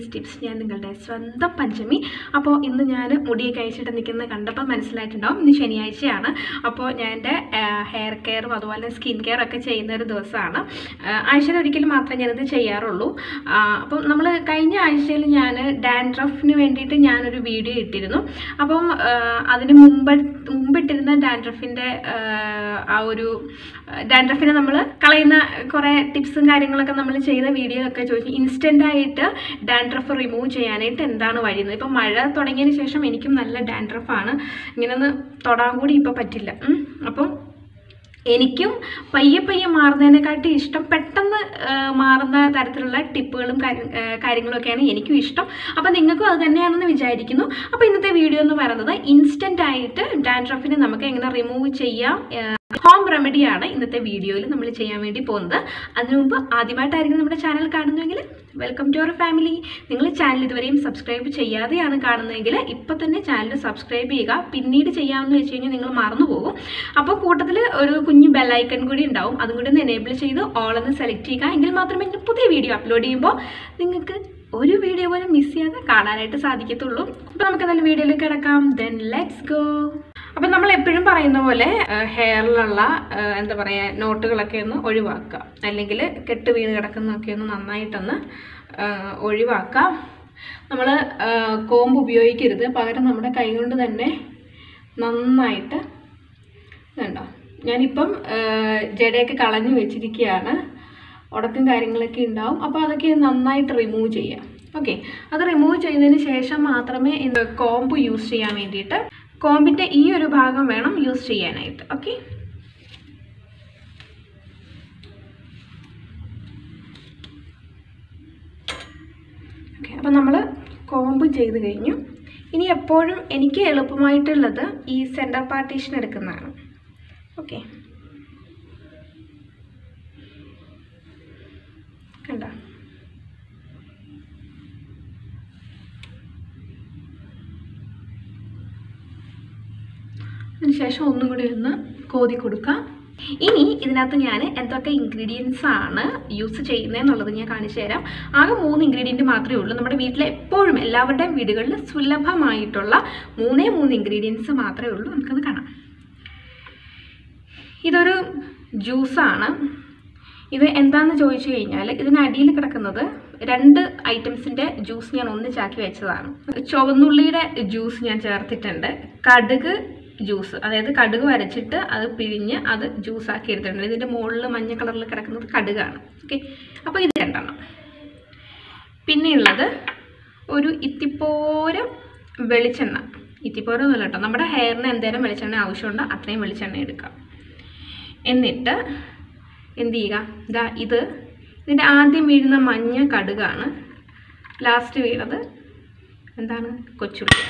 Easy tips. ഞാൻ നിങ്ങളുടെ സ്വന്തം പഞ്ചമി. അപ്പോൾ ഇന്ന് ഞാൻ മുടിയൊക്കെ അയച്ചിട്ട് നിൽക്കുന്നത് കണ്ടപ്പോൾ മനസ്സിലായിട്ടുണ്ടാവും ഇന്ന് ശനിയാഴ്ചയാണ്. അപ്പോൾ ഞാൻ എൻ്റെ ഹെയർ കെയറും അതുപോലെ സ്കിൻ കെയർ ഒക്കെ ചെയ്യുന്ന ഒരു ദിവസമാണ്. ആഴ്ചയിൽ ഒരിക്കലും മാത്രമേ ഞാനിത് ചെയ്യാറുള്ളൂ. അപ്പം നമ്മൾ കഴിഞ്ഞ ആഴ്ചയിൽ ഞാൻ ഡാൻഡ്രഫിന് വേണ്ടിയിട്ട് ഞാനൊരു വീഡിയോ ഇട്ടിരുന്നു. അപ്പം അതിന് മുമ്പിട്ടിരുന്ന ഡാൻഡ്രഫിൻ്റെ ആ ഒരു ഡാൻഡ്രഫിനെ നമ്മൾ കളയുന്ന കുറേ ടിപ്സും കാര്യങ്ങളൊക്കെ നമ്മൾ ചെയ്ത വീഡിയോയിലൊക്കെ ചോദിച്ചു ഇൻസ്റ്റൻ്റായിട്ട് ഡാൻഡ്രഫ് റിമൂവ് ചെയ്യാനായിട്ട് എന്താണ് വഴിയുന്നത്. ഇപ്പം മഴ തുടങ്ങിയതിന് ശേഷം എനിക്കും നല്ല ഡാൻഡ്രഫാണ്. ഇങ്ങനെയൊന്ന് തൊടാൻ കൂടി ഇപ്പോൾ പറ്റില്ല. അപ്പം എനിക്കും പയ്യെ മാറുന്നതിനെക്കാട്ടി ഇഷ്ടം പെട്ടെന്ന് മാറുന്ന തരത്തിലുള്ള ടിപ്പുകളും കാര്യങ്ങളൊക്കെയാണ് എനിക്കും ഇഷ്ടം. അപ്പോൾ നിങ്ങൾക്കും അത് തന്നെയാണെന്ന് വിചാരിക്കുന്നു. അപ്പോൾ ഇന്നത്തെ വീഡിയോ എന്ന് പറയുന്നത് ഇൻസ്റ്റൻ്റായിട്ട് ഡാൻഡ്രഫിനെ നമുക്ക് എങ്ങനെ റിമൂവ് ചെയ്യാം, ഹോം റെമഡിയാണ് ഇന്നത്തെ വീഡിയോയിൽ നമ്മൾ ചെയ്യാൻ വേണ്ടി പോകുന്നത്. അതിനു മുമ്പ് ആദ്യമായിട്ടായിരിക്കും നമ്മുടെ ചാനൽ കാണുന്നതെങ്കിൽ വെൽക്കം ടു അവർ ഫാമിലി. നിങ്ങൾ ചാനൽ ഇതുവരെയും സബ്സ്ക്രൈബ് ചെയ്യാതെയാണ് കാണുന്നതെങ്കിൽ ഇപ്പോൾ തന്നെ ചാനൽ സബ്സ്ക്രൈബ് ചെയ്യുക. പിന്നീട് ചെയ്യാമെന്ന് വെച്ച് കഴിഞ്ഞാൽ നിങ്ങൾ മറന്നു പോകും. അപ്പോൾ കൂട്ടത്തിൽ ഒരു കുഞ്ഞു ബെല്ലൈക്കൺ കൂടി ഉണ്ടാവും, അതും കൂടി ഒന്ന് എനേബിൾ ചെയ്ത് ഓൾ എന്ന് സെലക്ട് ചെയ്യുക. എങ്കിൽ മാത്രമേ പുതിയ വീഡിയോ അപ്ലോഡ് ചെയ്യുമ്പോൾ നിങ്ങൾക്ക് ഒരു വീഡിയോ പോലും മിസ് ചെയ്യാതെ കാണാനായിട്ട് സാധിക്കത്തുള്ളൂ. അപ്പോൾ നമുക്ക് നല്ല വീഡിയോയിലേക്ക് കിടക്കാം. Then let's go. അപ്പം നമ്മൾ എപ്പോഴും പറയുന്ന പോലെ ഹെയറിലുള്ള എന്താ പറയുക നോട്ടുകളൊക്കെ ഒന്ന് ഒഴിവാക്കുക, അല്ലെങ്കിൽ കെട്ട് വീണ് കിടക്കുന്നതൊക്കെ ഒന്ന് നന്നായിട്ടൊന്ന് ഒഴിവാക്കുക. നമ്മൾ കോമ്പ് ഉപയോഗിക്കരുത്, പകരം നമ്മുടെ കൈ കൊണ്ട് തന്നെ നന്നായിട്ട് വേണ്ട. ഞാനിപ്പം ജടയൊക്കെ കളഞ്ഞു വെച്ചിരിക്കുകയാണ്. ഉടക്കും കാര്യങ്ങളൊക്കെ ഉണ്ടാവും. അപ്പോൾ അതൊക്കെ നന്നായിട്ട് റിമൂവ് ചെയ്യാം. ഓക്കെ, അത് റിമൂവ് ചെയ്തതിന് ശേഷം മാത്രമേ ഇത് കോമ്പ് യൂസ് ചെയ്യാൻ വേണ്ടിയിട്ട്, കോമ്പിൻ്റെ ഈ ഒരു ഭാഗം വേണം യൂസ് ചെയ്യാനായിട്ട്. Okay, okay. അപ്പോൾ നമ്മൾ കോമ്പ് ചെയ്ത് കഴിഞ്ഞു. ഇനി എപ്പോഴും എനിക്ക് എളുപ്പമായിട്ടുള്ളത് ഈ സെൻറ്റർ പാർട്ടീഷൻ എടുക്കുന്നതാണ്. ഓക്കെ, കണ്ട. അതിനുശേഷം ഒന്നും കൂടി ഒന്ന് കോതി കൊടുക്കാം. ഇനി ഇതിനകത്ത് ഞാൻ എന്തൊക്കെ ഇൻഗ്രീഡിയൻസ് ആണ് യൂസ് ചെയ്യുന്നതെന്നുള്ളത് ഞാൻ കാണിച്ചു തരാം. ആകെ 3 ഇൻഗ്രീഡിയൻറ്റ് മാത്രമേ ഉള്ളൂ. നമ്മുടെ വീട്ടിൽ എപ്പോഴും എല്ലാവരുടെയും വീടുകളിൽ സുലഭമായിട്ടുള്ള 3 ഇൻഗ്രീഡിയൻസ് മാത്രമേ ഉള്ളൂ. നമുക്കത് കാണാം. ഇതൊരു ജ്യൂസാണ്. ഇത് എന്താണെന്ന് ചോദിച്ചു കഴിഞ്ഞാൽ ഇതിനടിയിൽ കിടക്കുന്നത് 2 ഐറ്റംസിൻ്റെ ജ്യൂസ് ഞാൻ ഒന്നിച്ചാക്കി വെച്ചതാണ്. ചുവന്നുള്ളിയുടെ ജ്യൂസ് ഞാൻ ചേർത്തിട്ടുണ്ട്. കടുക് ജ്യൂസ്, അതായത് കടുക് വരച്ചിട്ട് അത് പിഴിഞ്ഞ് അത് ജ്യൂസാക്കി എടുത്തിട്ടുണ്ട്. ഇതിൻ്റെ മുകളിൽ മഞ്ഞ കളറിൽ കിടക്കുന്നത് കടുകാണ്. ഓക്കെ, അപ്പോൾ ഇത് 2 എണ്ണം. പിന്നെയുള്ളത് ഒരു ഇത്തിപ്പോരം വെളിച്ചെണ്ണ. ഇത്തിപ്പോരം ഒന്നുമില്ല കേട്ടോ, നമ്മുടെ ഹെയറിന് എന്തേലും വെളിച്ചെണ്ണ ആവശ്യമുണ്ടോ അത്രയും വെളിച്ചെണ്ണ എടുക്കാം. എന്നിട്ട് എന്ത് ചെയ്യുക, ഇതാ ഇതിൻ്റെ ആദ്യം വീഴുന്ന മഞ്ഞ കടുകാണ്, ലാസ്റ്റ് വീണത് എന്താണ്, കൊച്ചുള്ളിയാണ്.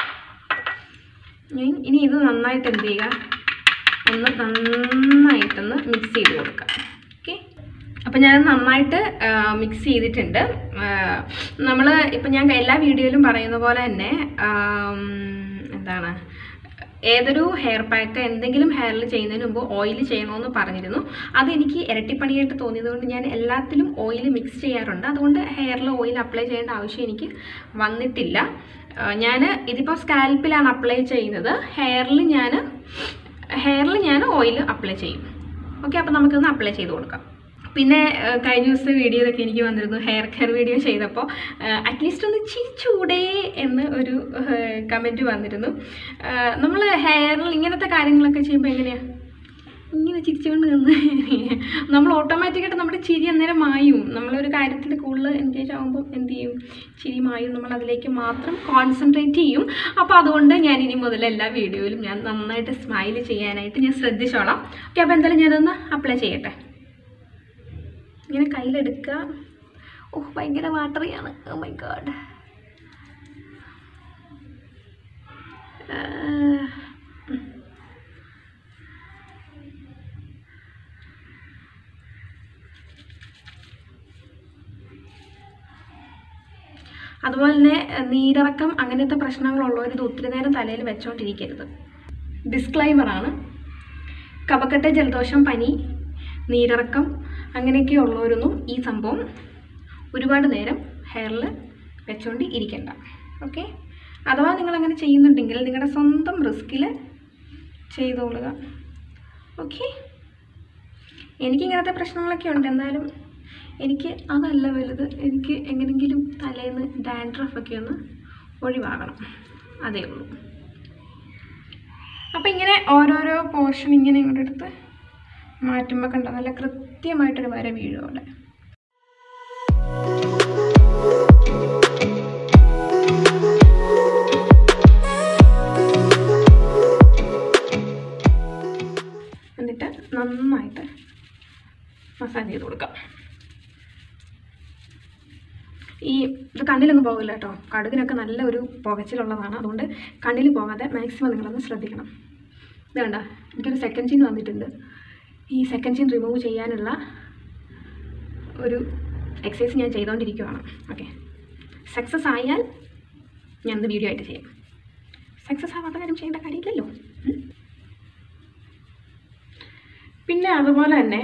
ഇനി ഇത് നന്നായിട്ട് എന്ത് ചെയ്യുക, നന്നായിട്ടൊന്ന് മിക്സ് ചെയ്ത് കൊടുക്കാം. ഓക്കെ, അപ്പോൾ ഞാൻ നന്നായിട്ട് മിക്സ് ചെയ്തിട്ടുണ്ട്. നമ്മൾ ഇപ്പം ഞാൻ എല്ലാ വീഡിയോയിലും പറയുന്ന പോലെ തന്നെ എന്താണ്, ഏതൊരു ഹെയർ പാക്ക് എന്തെങ്കിലും ഹെയറിൽ ചെയ്യുന്നതിന് മുമ്പ് ഓയിൽ ചെയ്യണമെന്ന് പറഞ്ഞിരുന്നു. അതെനിക്ക് ഇരട്ടിപ്പണിയായിട്ട് തോന്നിയതുകൊണ്ട് ഞാൻ എല്ലാത്തിലും ഓയിൽ മിക്സ് ചെയ്യാറുണ്ട്. അതുകൊണ്ട് ഹെയറിൽ ഓയിൽ അപ്ലൈ ചെയ്യേണ്ട ആവശ്യം എനിക്ക് വന്നിട്ടില്ല. ഞാൻ ഇതിപ്പോൾ സ്കാൽപ്പിലാണ് അപ്ലൈ ചെയ്യുന്നത്. ഹെയറിൽ ഞാൻ ഓയിൽ അപ്ലൈ ചെയ്യും. ഓക്കെ, അപ്പോൾ നമുക്കൊന്ന് അപ്ലൈ ചെയ്ത് കൊടുക്കാം. പിന്നെ കഴിഞ്ഞ ദിവസത്തെ വീഡിയോയിലൊക്കെ എനിക്ക് വന്നിരുന്നു, ഹെയർ കെയർ വീഡിയോ ചെയ്തപ്പോൾ അറ്റ്ലീസ്റ്റ് ഒന്ന് ചിരിച്ചൂടെ എന്ന് ഒരു കമൻറ്റ് വന്നിരുന്നു. നമ്മൾ ഹെയറിൽ ഇങ്ങനത്തെ കാര്യങ്ങളൊക്കെ ചെയ്യുമ്പോൾ എങ്ങനെയാണ്, ഇങ്ങനെ ചിരിച്ചുകൊണ്ട് നിന്ന് നമ്മൾ ഓട്ടോമാറ്റിക്കായിട്ട് നമ്മുടെ ചിരി അന്നേരം മായും. നമ്മളൊരു കാര്യത്തിൽ കൂടുതൽ എൻഗേജ് ആകുമ്പോൾ എന്ത് ചെയ്യും, ചിരി മായും. നമ്മൾ അതിലേക്ക് മാത്രം കോൺസെൻട്രേറ്റ് ചെയ്യും. അപ്പോൾ അതുകൊണ്ട് ഞാൻ ഇനി മുതൽ എല്ലാ വീഡിയോയിലും ഞാൻ നന്നായിട്ട് സ്മൈൽ ചെയ്യാനായിട്ട് ഞാൻ ശ്രദ്ധിച്ചോളാം. ഓക്കെ, അപ്പോൾ എന്തായാലും ഞാനൊന്ന് അപ്ലൈ ചെയ്യട്ടെ. ഇങ്ങനെ കയ്യിലെടുക്കുക. ഓഹ്, ഭയങ്കര വാട്ടറിയാണ്. Oh my God. അതുപോലെ തന്നെ നീരിറക്കം അങ്ങനത്തെ പ്രശ്നങ്ങളുള്ളവർ ഇത് ഒത്തിരി നേരം തലയിൽ വെച്ചോണ്ടിരിക്കരുത്. ഡിസ്ക്ലൈമറാണ്. കഫക്കെട്ട്, ജലദോഷം, പനി, നീരിറക്കം അങ്ങനെയൊക്കെ ഉള്ളവരൊന്നും ഈ സംഭവം ഒരുപാട് നേരം ഹെയറിൽ വെച്ചുകൊണ്ട് ഇരിക്കണ്ട. ഓക്കെ, അഥവാ നിങ്ങളങ്ങനെ ചെയ്യുന്നുണ്ടെങ്കിൽ നിങ്ങളുടെ സ്വന്തം റിസ്കിൽ ചെയ്തോളുക. ഓക്കെ, എനിക്കിങ്ങനത്തെ പ്രശ്നങ്ങളൊക്കെ ഉണ്ട്. എന്നാലും എനിക്ക് അതല്ല വലുത്. എനിക്ക് എങ്ങനെയെങ്കിലും തലേന്ന് ഡാൻഡ്രഫൊക്കെ ഒന്ന് ഒഴിവാകണം, അതേ ഉള്ളൂ. അപ്പോൾ ഇങ്ങനെ ഓരോരോ പോർഷൻ ഇങ്ങനെ ഇങ്ങോട്ട് എടുത്ത് മാറ്റുമ്പോൾ കണ്ടോ നല്ല കൃത്യമായിട്ടൊരു വര വീഴും അവിടെ. എന്നിട്ട് നന്നായിട്ട് മസാജ് ചെയ്ത് കൊടുക്കാം. ഇത് കണ്ണിലൊന്നും പോകില്ല കേട്ടോ. കടുകിനൊക്കെ നല്ല ഒരു പുകച്ചിലുള്ളതാണ്. അതുകൊണ്ട് കണ്ണിൽ പോകാതെ മാക്സിമം നിങ്ങളൊന്ന് ശ്രദ്ധിക്കണം. ഇത് കണ്ട, എനിക്കൊരു സെക്കൻഡ് ചിൻ വന്നിട്ടുണ്ട്. ഈ സെക്കൻഡ് ചിൻ റിമൂവ് ചെയ്യാനുള്ള ഒരു എക്സസൈസ് ഞാൻ ചെയ്തുകൊണ്ടിരിക്കുകയാണ്. ഓക്കെ, സക്സസ് ആയാൽ ഞാനത് വീഡിയോ ആയിട്ട് ചെയ്യാം. സക്സസ് ആവാത്ത കാര്യം ചെയ്യേണ്ട കാര്യമില്ലല്ലോ. പിന്നെ അതുപോലെ തന്നെ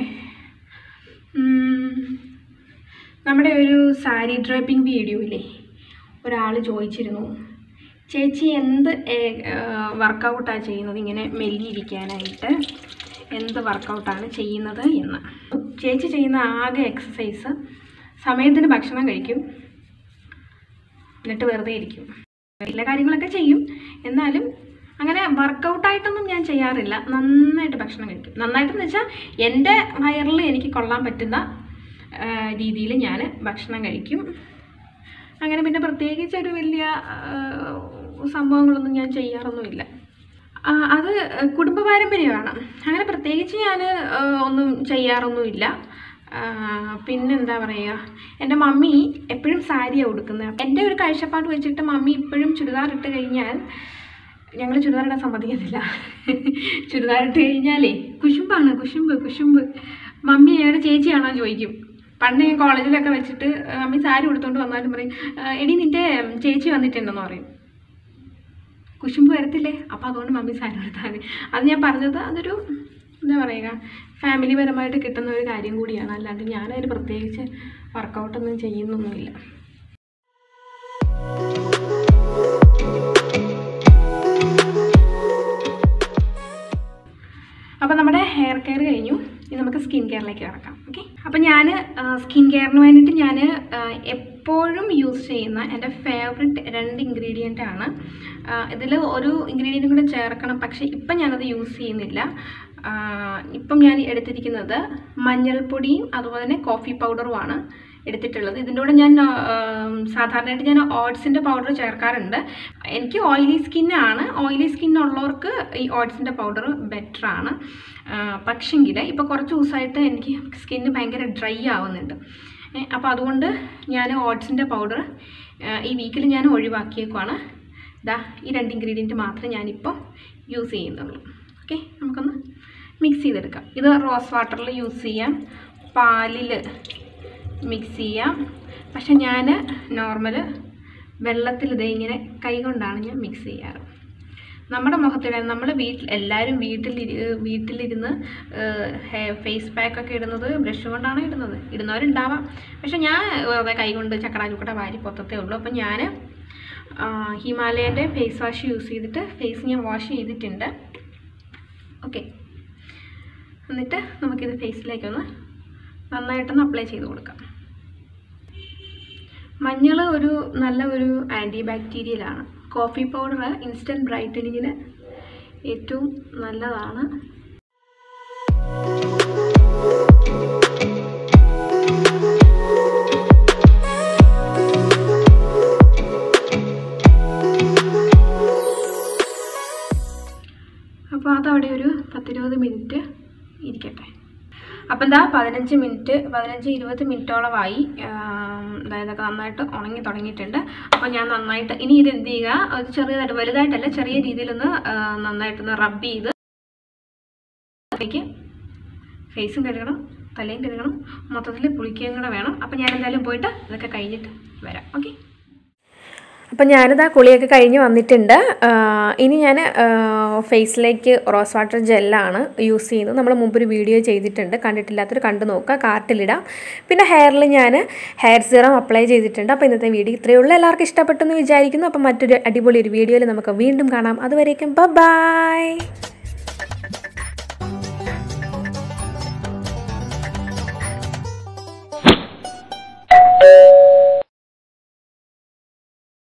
നമ്മുടെ ഒരു സാരി ഡ്രൈപ്പിംഗ് വീഡിയോയിലെ ഒരാൾ ചോദിച്ചിരുന്നു, ചേച്ചി എന്ത് വർക്കൗട്ടാണ് ചെയ്യുന്നത്, ഇങ്ങനെ മെല്ലിയിരിക്കാനായിട്ട് എന്ത് വർക്കൗട്ടാണ് ചെയ്യുന്നത് എന്ന്. ചേച്ചി ചെയ്യുന്ന ആകെ എക്സസൈസ് സമയത്തിന് ഭക്ഷണം കഴിക്കും, എന്നിട്ട് വെറുതെ ഇരിക്കും. എല്ലാ കാര്യങ്ങളൊക്കെ ചെയ്യും, എന്നാലും അങ്ങനെ വർക്കൗട്ടായിട്ടൊന്നും ഞാൻ ചെയ്യാറില്ല. നന്നായിട്ട് ഭക്ഷണം കഴിക്കും. നന്നായിട്ടെന്ന് വെച്ചാൽ എൻ്റെ വയറിൽ എനിക്ക് കൊള്ളാൻ പറ്റുന്ന രീതിയിൽ ഞാൻ ഭക്ഷണം കഴിക്കും. അങ്ങനെ പിന്നെ പ്രത്യേകിച്ച് ഒരു വലിയ സംഭവങ്ങളൊന്നും ഞാൻ ചെയ്യാറൊന്നുമില്ല. അത് കുടുംബ പാരമ്പര്യമാണ്. അങ്ങനെ പ്രത്യേകിച്ച് ഞാൻ ഒന്നും ചെയ്യാറൊന്നുമില്ല. പിന്നെന്താ പറയുക, എൻ്റെ മമ്മി എപ്പോഴും സാരിയാണ് ഉടുക്കുന്നത്. എൻ്റെ ഒരു കാഴ്ചപ്പാട് വെച്ചിട്ട് മമ്മി ഇപ്പോഴും ചുരിദാർ ഇട്ട് കഴിഞ്ഞാൽ ഞങ്ങൾ ചുരിദാറിടാൻ സമ്മതിക്കത്തില്ല. ചുരിദാറിട്ട് കഴിഞ്ഞാലേ കുശുമ്പാണ്, കുശുമ്പ്. മമ്മി ഏടെ ചേച്ചിയാണോ ചോദിക്കും. പണ്ട് ഞാൻ കോളേജിലൊക്കെ വെച്ചിട്ട് മമ്മി സാരി ഉടുത്തോണ്ട് വന്നാലും പറയും, എടി നിൻ്റെ ചേച്ചി വന്നിട്ടുണ്ടെന്ന് പറയും. കുശുമ്പ് വരത്തില്ലേ? അപ്പോൾ അതുകൊണ്ട് മമ്മി സാരി ഉടുത്താൽ. അത് ഞാൻ പറഞ്ഞത് അതൊരു എന്താ പറയുക, ഫാമിലി പരമായിട്ട് കിട്ടുന്ന ഒരു കാര്യം കൂടിയാണ്. അല്ലാണ്ട് ഞാനതിന് പ്രത്യേകിച്ച് വർക്കൗട്ടൊന്നും ചെയ്യുന്നൊന്നുമില്ല. അപ്പോൾ നമ്മുടെ ഹെയർ കെയർ കഴിഞ്ഞു. ഇനി നമുക്ക് സ്കിൻ കെയറിലേക്ക് കിടക്കാം. ഓക്കെ, അപ്പോൾ ഞാൻ സ്കിൻ കെയറിന് വേണ്ടിയിട്ട് ഞാൻ എപ്പോഴും യൂസ് ചെയ്യുന്ന എൻ്റെ ഫേവററ്റ് 2 ഇൻഗ്രീഡിയൻ്റ് ആണ്. ഇതിൽ ഒരു ഇൻഗ്രീഡിയൻറ്റും കൂടെ ചേർക്കണം, പക്ഷേ ഇപ്പം ഞാനത് യൂസ് ചെയ്യുന്നില്ല. ഇപ്പം ഞാൻ എടുത്തിരിക്കുന്നത് മഞ്ഞൾപ്പൊടിയും അതുപോലെ തന്നെ കോഫി പൗഡറുമാണ് എടുത്തിട്ടുള്ളത്. ഇതിൻ്റെ കൂടെ ഞാൻ സാധാരണയായിട്ട് ഞാൻ ഓട്സിൻ്റെ പൗഡർ ചേർക്കാറുണ്ട്. എനിക്ക് ഓയിലി സ്കിന്നാണ്. ഓയിലി സ്കിന്നുള്ളവർക്ക് ഈ ഓട്സിൻ്റെ പൗഡർ ബെറ്ററാണ്. പക്ഷെങ്കിൽ ഇപ്പോൾ കുറച്ച് ദിവസമായിട്ട് എനിക്ക് സ്കിന്ന് ഭയങ്കര ഡ്രൈ ആവുന്നുണ്ട്. അപ്പോൾ അതുകൊണ്ട് ഞാൻ ഓട്സിൻ്റെ പൗഡർ ഈ വീക്കിൽ ഞാൻ ഒഴിവാക്കിയേക്കുവാണ്. ഈ 2 ഇൻഗ്രീഡിയൻറ്റ് മാത്രമേ ഞാനിപ്പോൾ യൂസ് ചെയ്യുന്നുള്ളൂ. ഓക്കെ, നമുക്കൊന്ന് മിക്സ് ചെയ്തെടുക്കാം. ഇത് റോസ് വാട്ടറിൽ യൂസ് ചെയ്യാം, പാലിൽ മിക്സ് ചെയ്യാം. പക്ഷെ ഞാൻ നോർമൽ വെള്ളത്തിൽ ഇതേ ഇങ്ങനെ കൈ കൊണ്ടാണ് ഞാൻ മിക്സ് ചെയ്യാറ്. നമ്മുടെ മുഖത്തിടാൻ നമ്മൾ എല്ലാവരും വീട്ടിലിരുന്ന് ഫേസ് പാക്കൊക്കെ ഇടുന്നത് ബ്രഷ് കൊണ്ടാണ് ഇടുന്നവരുണ്ടാവാം. പക്ഷെ ഞാൻ കൈ കൊണ്ട് ചക്കട ചുക്കട വാരി പൊത്തത്തേ ഉള്ളൂ. അപ്പം ഞാൻ ഹിമാലയൻ്റെ ഫേസ് വാഷ് യൂസ് ചെയ്തിട്ട് ഫേസ് ഞാൻ വാഷ് ചെയ്തിട്ടുണ്ട്. ഓക്കെ, എന്നിട്ട് നമുക്കിത് ഫേസിലേക്കൊന്ന് നന്നായിട്ടൊന്ന് അപ്ലൈ ചെയ്ത് കൊടുക്കാം. മഞ്ഞൾ നല്ല ഒരു ആൻറ്റി ബാക്ടീരിയലാണ്. കോഫി പൗഡർ ഇൻസ്റ്റൻറ്റ് ബ്രൈറ്റനിങ്ങിന് ഏറ്റവും നല്ലതാണ്. അപ്പോൾ അതവിടെ ഒരു 10-20 മിനിറ്റ് ഇരിക്കട്ടെ. അപ്പം എന്താ 15-20 മിനിറ്റോളമായി. അതായതൊക്കെ നന്നായിട്ട് ഉണങ്ങി തുടങ്ങിയിട്ടുണ്ട്. അപ്പോൾ ഞാൻ നന്നായിട്ട് ഇനി ഇത് എന്ത് ചെയ്യുക, അത് ചെറിയതായിട്ട് വലുതായിട്ടല്ല ചെറിയ രീതിയിലൊന്ന് നന്നായിട്ടൊന്ന് റബ്ബ് ചെയ്ത് ഫേസും കഴുകണം, തലയും കഴുകണം, മൊത്തത്തിൽ കുളിക്കുകയും കൂടെ വേണം. അപ്പോൾ ഞാൻ എന്തായാലും പോയിട്ട് ഇതൊക്കെ കഴിഞ്ഞിട്ട് വരാം. ഓക്കെ, അപ്പം ഞാനിതാ കുളിയൊക്കെ കഴിഞ്ഞ് വന്നിട്ടുണ്ട്. ഇനി ഞാൻ ഫേസിലേക്ക് റോസ് വാട്ടർ ജെല്ലാണ് യൂസ് ചെയ്യുന്നത്. നമ്മൾ മുമ്പൊരു വീഡിയോ ചെയ്തിട്ടുണ്ട്, കണ്ടിട്ടില്ലാത്തൊരു കണ്ടു നോക്കുക, കാർട്ടിലിടാം. പിന്നെ ഹെയറിൽ ഞാൻ ഹെയർ സീറം അപ്ലൈ ചെയ്തിട്ടുണ്ട്. അപ്പോൾ ഇന്നത്തെ വീഡിയോ ഇത്രയേ ഉള്ളൂ. എല്ലാവർക്കും ഇഷ്ടപ്പെട്ടെന്ന് വിചാരിക്കുന്നു. അപ്പം മറ്റൊരു അടിപൊളി ഒരു വീഡിയോയിൽ നമുക്ക് വീണ്ടും കാണാം. അതുവരേക്കും ബൈ.